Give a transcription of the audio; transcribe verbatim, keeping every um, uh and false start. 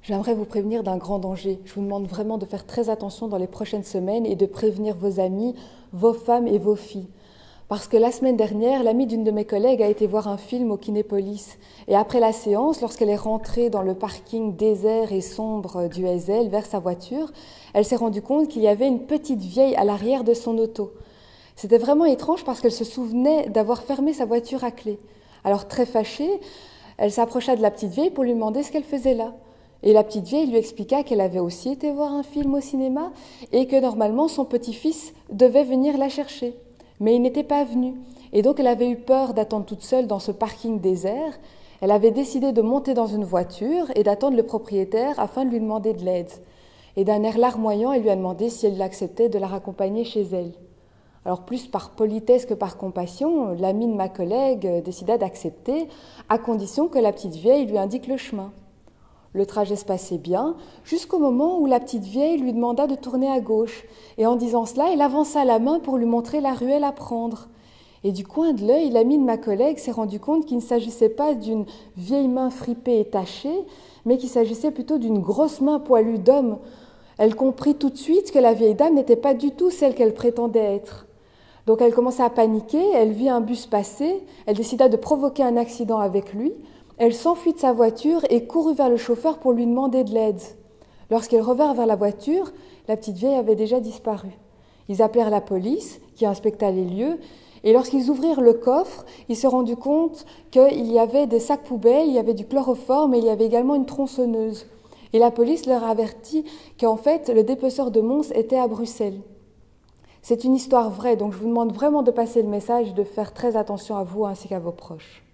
J'aimerais vous prévenir d'un grand danger. Je vous demande vraiment de faire très attention dans les prochaines semaines et de prévenir vos amis, vos femmes et vos filles. Parce que la semaine dernière, l'amie d'une de mes collègues a été voir un film au Kinépolis. Et après la séance, lorsqu'elle est rentrée dans le parking désert et sombre du Heysel vers sa voiture, elle s'est rendue compte qu'il y avait une petite vieille à l'arrière de son auto. C'était vraiment étrange parce qu'elle se souvenait d'avoir fermé sa voiture à clé. Alors très fâchée, elle s'approcha de la petite vieille pour lui demander ce qu'elle faisait là. Et la petite vieille lui expliqua qu'elle avait aussi été voir un film au cinéma et que normalement son petit-fils devait venir la chercher. Mais il n'était pas venu. Et donc elle avait eu peur d'attendre toute seule dans ce parking désert. Elle avait décidé de monter dans une voiture et d'attendre le propriétaire afin de lui demander de l'aide. Et d'un air larmoyant, elle lui a demandé si elle l'acceptait de la raccompagner chez elle. Alors plus par politesse que par compassion, l'amie de ma collègue décida d'accepter, à condition que la petite vieille lui indique le chemin. Le trajet se passait bien, jusqu'au moment où la petite vieille lui demanda de tourner à gauche. Et en disant cela, elle avança la main pour lui montrer la ruelle à prendre. Et du coin de l'œil, l'amie de ma collègue s'est rendu compte qu'il ne s'agissait pas d'une vieille main fripée et tachée, mais qu'il s'agissait plutôt d'une grosse main poilue d'homme. Elle comprit tout de suite que la vieille dame n'était pas du tout celle qu'elle prétendait être. Donc elle commença à paniquer, elle vit un bus passer, elle décida de provoquer un accident avec lui. Elle s'enfuit de sa voiture et courut vers le chauffeur pour lui demander de l'aide. Lorsqu'ils revinrent vers la voiture, la petite vieille avait déjà disparu. Ils appelèrent la police, qui inspecta les lieux, et lorsqu'ils ouvrirent le coffre, ils se rendirent compte qu'il y avait des sacs poubelles, il y avait du chloroforme et il y avait également une tronçonneuse. Et la police leur avertit qu'en fait, le dépeceur de Mons était à Bruxelles. C'est une histoire vraie, donc je vous demande vraiment de passer le message, de faire très attention à vous ainsi qu'à vos proches.